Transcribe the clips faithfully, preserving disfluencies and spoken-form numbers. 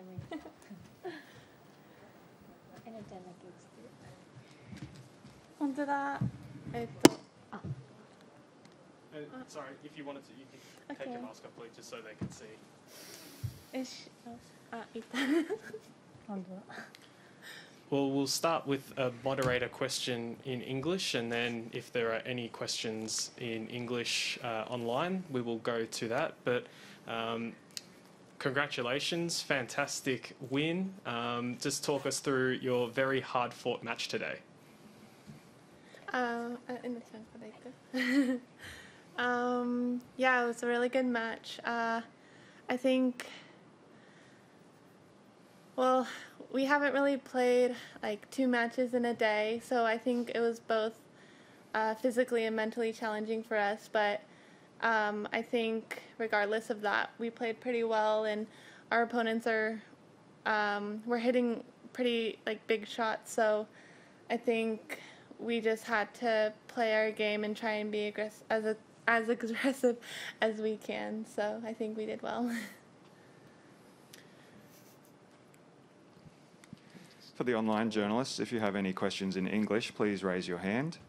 もいい。エラちゃんだけ映ってる。 本当だ。えっと。あ。 Sorry, if you wanted to, you can take your mask off, please, just so they can see. よし。あ、いた。 本当だ。 Well, we'll start with a moderator question in English, and then if there are any questions in English uh, online, we will go to that. But um, congratulations, fantastic win. Um, just talk us through your very hard-fought match today. Uh, in the sense um, yeah, it was a really good match. Uh, I think, well, we haven't really played like two matches in a day, so I think it was both uh, physically and mentally challenging for us. But um, I think regardless of that, we played pretty well, and our opponents are um, were hitting pretty like big shots. So I think we just had to play our game and try and be aggressive as a, as aggressive as we can. So I think we did well. For the online journalists, if you have any questions in English, please raise your hand.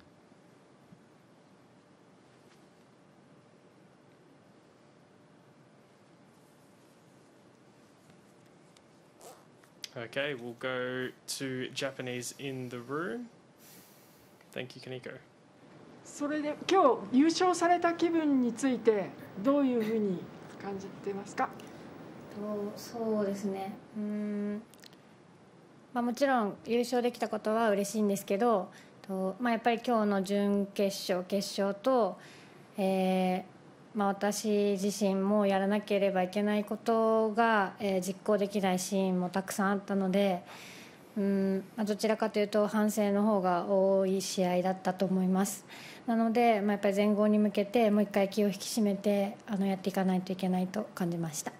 Okay, we'll go to Japanese in the room. Thank you, Kaneko. それで今日優勝された気分についてどういうふうに感じてますか？ そうですね。うーん。まあもちろん優勝できたことは嬉しいんですけど、とまあやっぱり今日の準決勝決勝と、えー、まあ私自身もやらなければいけないことが、えー、実行できないシーンもたくさんあったので、うんまあ、どちらかというと反省の方が多い試合だったと思います。なので、まあ、やっぱり全豪に向けてもう一回気を引き締めてあのやっていかないといけないと感じました。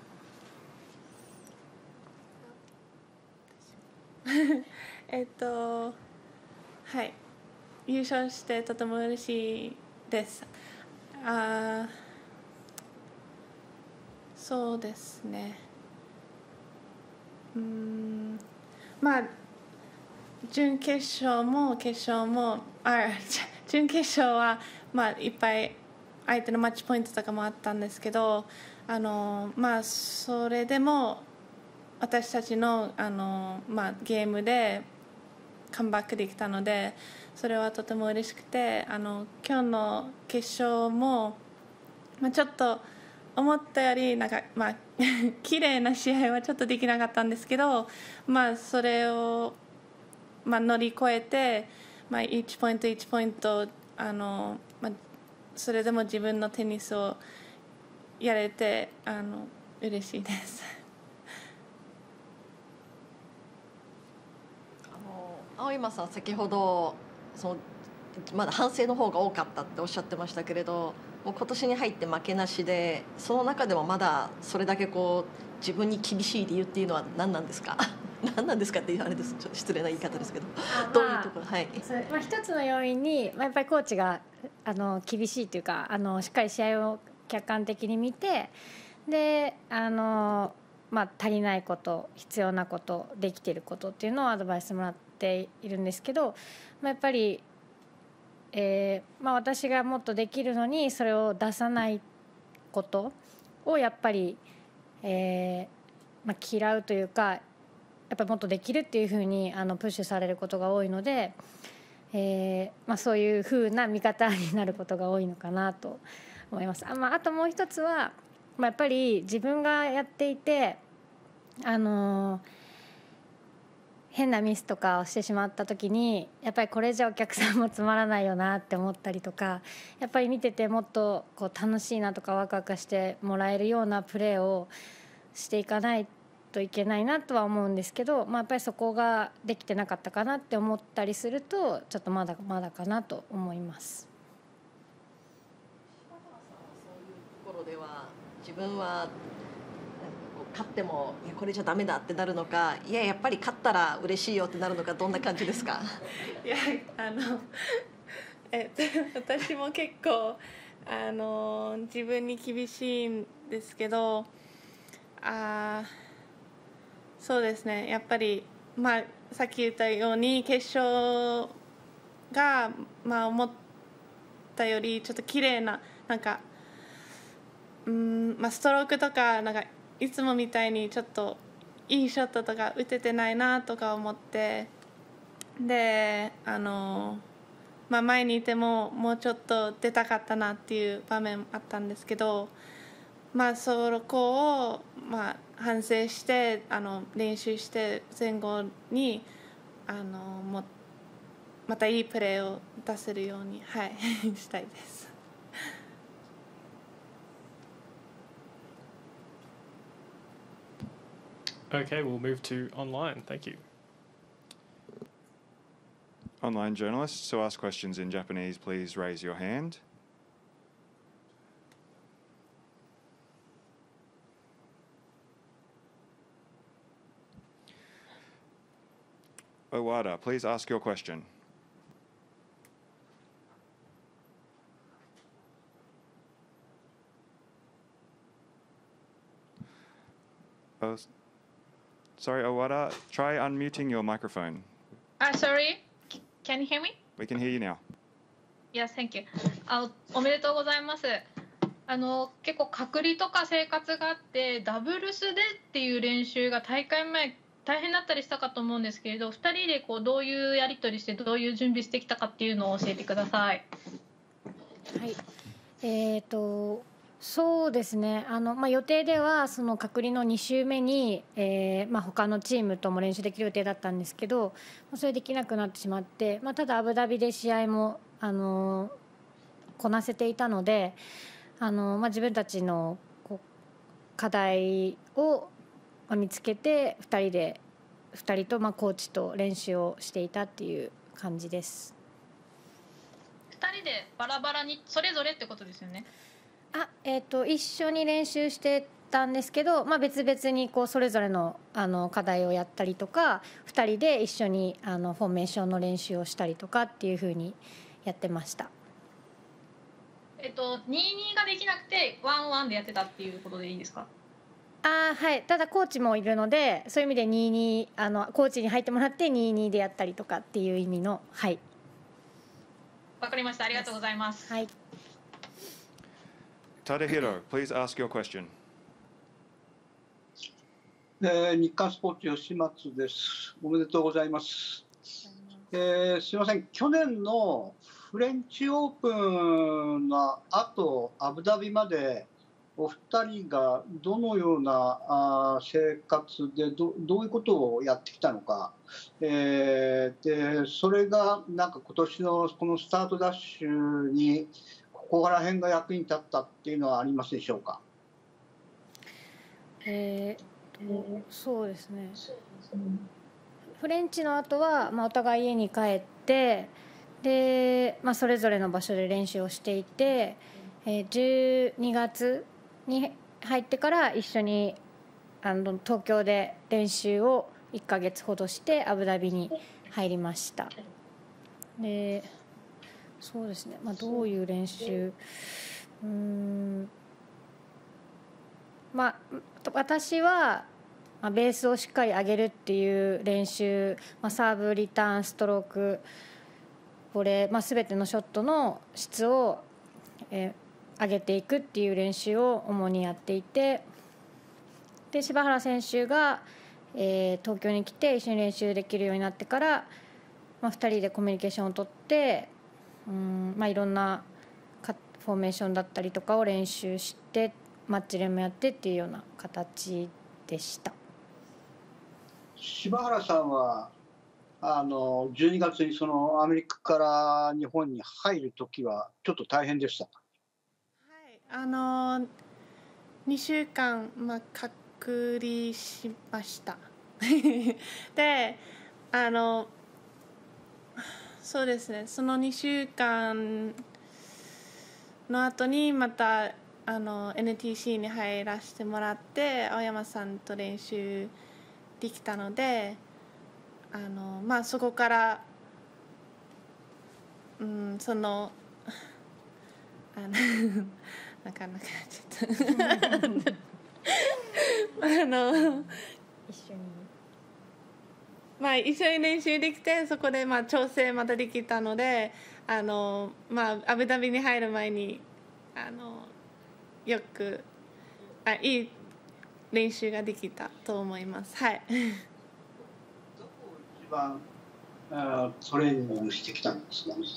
えっとはい優勝してとても嬉しいです。あそうですね。うんまあ準決勝も決勝もあ準決勝はまあいっぱい相手のマッチポイントとかもあったんですけど、あのまあそれでも私たちのあのまあゲームでカムバックできたので、それはとても嬉しくて、あの今日の決勝もまあちょっと思ったよりなんかまあ綺麗な試合はちょっとできなかったんですけど、まあそれをまあ乗り越えて、まあいちポイントいちポイントあのまあそれでも自分のテニスをやれてあの嬉しいです。 青山さん、先ほどそのまだ反省の方が多かったっておっしゃってましたけれど、もう今年に入って負けなしで、その中でもまだそれだけこう自分に厳しい理由っていうのは何なんですか？何なんですかっていうあれです、ちょっと失礼な言い方ですけど、どういうところ、はい、 まあ、一つの要因に、まあ、やっぱりコーチがあの厳しいというか、あのしっかり試合を客観的に見て、であの、まあ、足りないこと、必要なこと、できていることっていうのをアドバイスもらっているんですけど、まあ、やっぱり、えーまあ、私がもっとできるのにそれを出さないことをやっぱり、えーまあ、嫌うというか、やっぱりもっとできるっていうふうにあのプッシュされることが多いので、えーまあ、そういうふうな見方になることが多いのかなと思います。あ、まあ、あともう一つは、まあ、やっぱり自分がやっていて、あのー、変なミスとかをしてしまった時にやっぱりこれじゃお客さんもつまらないよなって思ったりとか、やっぱり見ててもっとこう楽しいなとかワクワクしてもらえるようなプレーをしていかないといけないなとは思うんですけど、まあ、やっぱりそこができてなかったかなって思ったりするとちょっとまだまだかなと思います。 そういうところでは自分は勝ってもいやこれじゃダメだってなるのか、いややっぱり勝ったら嬉しいよってなるのか、どんな感じですか？ いやあのえっと私も結構あの自分に厳しいんですけど、あそうですね、やっぱり、まあ、さっき言ったように決勝が、まあ、思ったよりちょっと綺麗ななんかうん、まあ、ストロークとかなんかいつもみたいにちょっといいショットとか打ててないなとか思ってであの、まあ、前にいてももうちょっと出たかったなっていう場面あったんですけど、まあ、そこを、まあ、反省してあの練習して前後にあのもまたいいプレーを出せるように、はい、したいです。 Okay, we'll move to online. Thank you. Online journalists, to ask questions in Japanese, please raise your hand. Owada, please ask your question. Oh, sorry, Owada, try unmuting your microphone. Ah, sorry. C- Can you hear me? We can hear you now. Yes, thank you. あ、おめでとうございます。あの結構隔離とか生活があってダブルスでっていう練習が大会前大変だったりしたかと思うんですけれど、ふたりでこうどういうやり取りしてどういう準備してきたかっていうのを教えてください。 はい、えーとそうですね、あの、まあ、予定ではその隔離のに週目に、えーまあ、他のチームとも練習できる予定だったんですけど、それできなくなってしまって、まあ、ただアブダビで試合も、あのこなせていたので、あの、まあ、自分たちのこう課題をまあ見つけてふたりでふたりとまあコーチと練習をしていたっていう感じです。 ふたりでバラバラにそれぞれってことですよね。 あ、えー、と一緒に練習してたんですけど、まあ、別々にこうそれぞれ の, あの課題をやったりとかふたりで一緒にあのフォーメーションの練習をしたりとかっていう風にやってました。 えっとにたいにができなくてワンワンでやってたっていうことでいいですか？ あ、はい、ただコーチもいるのでそういう意味でにたいにあのコーチに入ってもらってにたいにでやったりとかっていう意味の、はい、 わかりました。ありがとうございます。 はい。 Tadahiro, please ask your question. えー日刊スポーツ吉松です。おめでとうございます。えーすみません、去年のフレンチオープンの後アブダビまでお二人がどのようなあ生活で ど, どういうことをやってきたのか、えー、でそれがなんか今年のこのスタートダッシュにここら辺が役に立ったっていうのはありますでしょうか？ えー、とそうですね、フレンチの後は、まあ、お互い家に帰ってで、まあ、それぞれの場所で練習をしていて、えー、じゅうにがつに入ってから一緒にあの東京で練習をいっかげつほどしてアブダビに入りました。でそうですね、まあ、どういう練習うーんまあ私はまあベースをしっかり上げるっていう練習、まあ、サーブリターンストロークこれ、まあ、全てのショットの質を、えー、上げていくっていう練習を主にやっていてで柴原選手が、えー、東京に来て一緒に練習できるようになってから、まあ、ふたりでコミュニケーションを取ってうんまあ、いろんなフォーメーションだったりとかを練習してマッチ練もやってっていうような形でした。 柴原さんはあのじゅうにがつにそのアメリカから日本に入るときはちょっと大変でした。 はい、あのにしゅうかん、まあ、隔離しましたであのそうですね、そのにしゅうかんの後にまたあの エヌティーシー に入らせてもらって青山さんと練習できたのであの、まあ、そこから、うん、そのあのなかなかちょっとあの一緒にまあ、一緒に練習できてそこでまあ調整またできたのであの、まあ、アブダビに入る前にあのよくあいい練習ができたと思います。はい。 どこを一番あトレーニングしてきたんですか？どこ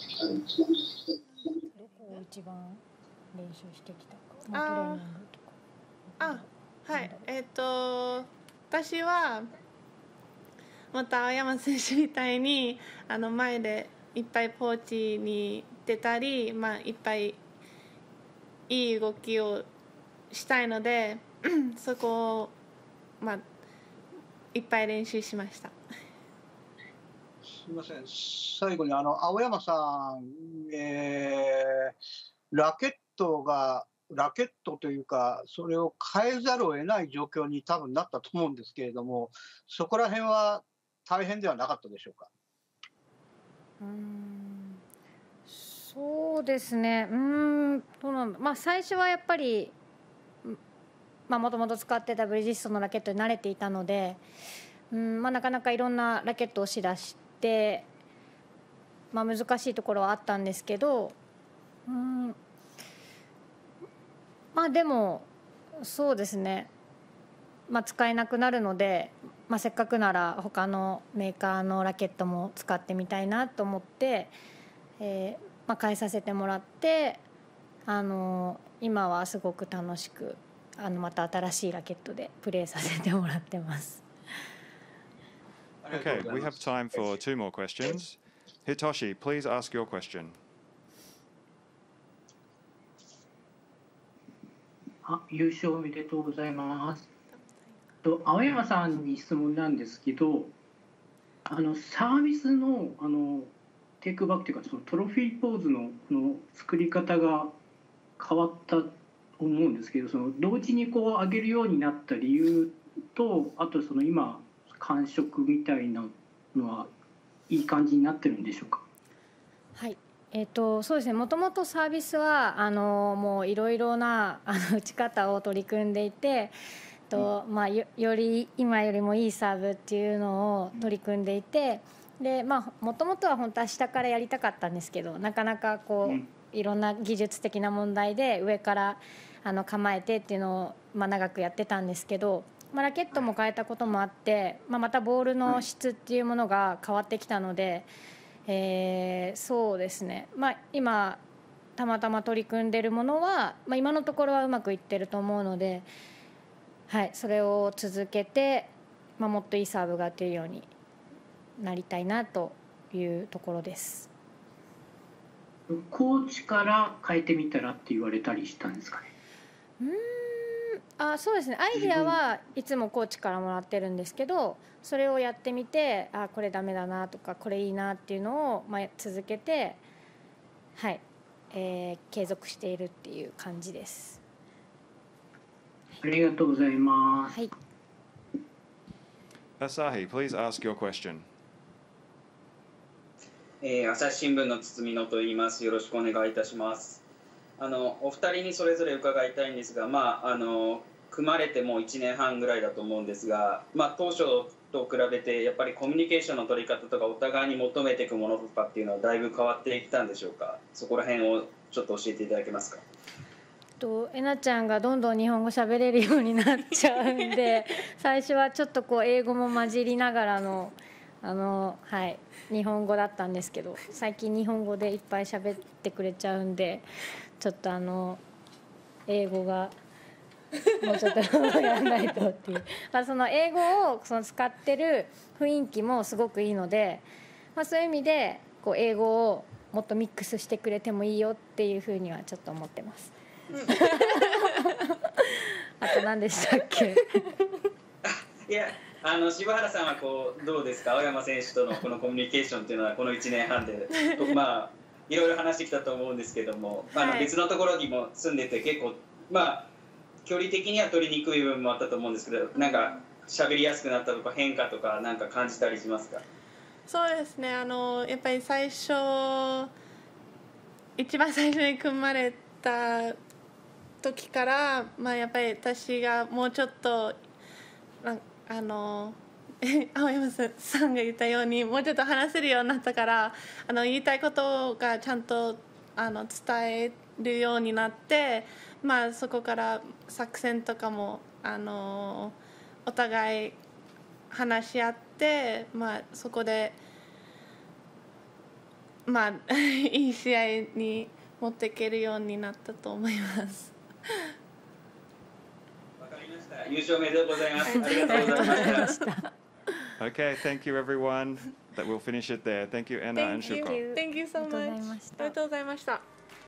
を一番練習してきたか。 まあ、トレーニングとか。あ、はい。えっと私はまた青山選手みたいにあの前でいっぱいポーチに出たり、まあ、いっぱいいい動きをしたいのでそこを、まあ、いっぱい練習しました。 すみません、最後にあの青山さん、えー、ラケットがラケットというかそれを変えざるを得ない状況に多分なったと思うんですけれども、そこら辺は大変ではなかったでしょうか？ うーんそうですね、うーんどうなんだ、まあ、最初はやっぱりもともと使ってたブリヂストンのラケットに慣れていたので、うんまあ、なかなかいろんなラケットをしだして、まあ、難しいところはあったんですけど、うんまあでもそうですね、まあ、使えなくなるので、まあ、せっかくなら他のメーカーのラケットも使ってみたいなと思って、えーまあ、変えさせてもらって、あの今はすごく楽しくあのまた新しいラケットでプレーさせてもらってます。 Okay, we have time for two more questions. Hitoshi, please ask your question. あ、優勝おめでとうございます。と青山さんに質問なんですけど、あのサービスのあのテイクバックというかそのトロフィーポーズのの作り方が変わったと思うんですけど、その同時にこう上げるようになった理由と、あとその今感触みたいなのはいい感じになってるんでしょうか？ はい、えーと、そうですね、もともとサービスはあのもういろいろなあの打ち方を取り組んでいて、とまあ、よ, より今よりもいいサーブっていうのを取り組んでいて、でまあもともとは本当は下からやりたかったんですけど、なかなかこういろんな技術的な問題で上からあの構えてっていうのを、まあ、長くやってたんですけど、まあ、ラケットも変えたこともあって、まあ、またボールの質っていうものが変わってきたので、えー、そうですね、まあ、今たまたま取り組んでいるものは、まあ、今のところはうまくいってると思うので、はい、それを続けて、まあ、もっといいサーブが打てるようになりたいなというところです。 コーチから変えてみたらって言われたりしたんですかね？ うーんあそうですね、アイデアはいつもコーチからもらってるんですけど、それをやってみて、あこれダメだなとかこれいいなっていうのを、まあ、続けて、はいえー、継続しているっていう感じです。 ありがとうございます。 はい。 Asahi, please ask your question. えー、朝日新聞の堤野と言います。よろしくお願いいたします。あのお二人にそれぞれ伺いたいんですが、まああの組まれてもいちねんはんぐらいだと思うんですが、まあ当初と比べてやっぱりコミュニケーションの取り方とかお互いに求めていくものとかっていうのはだいぶ変わってきたんでしょうか？そこら辺をちょっと教えていただけますか？ とえなちゃんがどんどん日本語喋れるようになっちゃうんで最初はちょっとこう英語も混じりながらのあの、はい、日本語だったんですけど、最近日本語でいっぱい喋ってくれちゃうんで、ちょっとあの英語がもうちょっとやらないとっていう、まあ、その英語をその使ってる雰囲気もすごくいいので、まあ、そういう意味でこう英語をもっとミックスしてくれてもいいよっていうふうにはちょっと思ってます。あと何でしたっけ？ いやあの柴原さんはこうどうですか？青山選手とのこのコミュニケーションっていうのはこのいちねんはんでまあいろいろ話してきたと思うんですけども、まあ、あの別のところにも住んでて結構まあ距離的には取りにくい部分もあったと思うんですけど、なんか喋りやすくなったとか変化とかなんか感じたりしますか？ そうですね、あのやっぱり最初一番最初に組まれた時から、まあ、やっぱり私がもうちょっとあの青山さんが言ったようにもうちょっと話せるようになったからあの言いたいことがちゃんとあの伝えるようになって、まあ、そこから作戦とかもあのお互い話し合って、まあ、そこで、まあ、いい試合に持っていけるようになったと思います。 わかりました。優勝おめでとうございます。ありがとうございました。 Okay, thank you everyone. That we'll finish it there. Thank you, Anna and Thank Shuko. you. Thank you so much. ありがとうございました。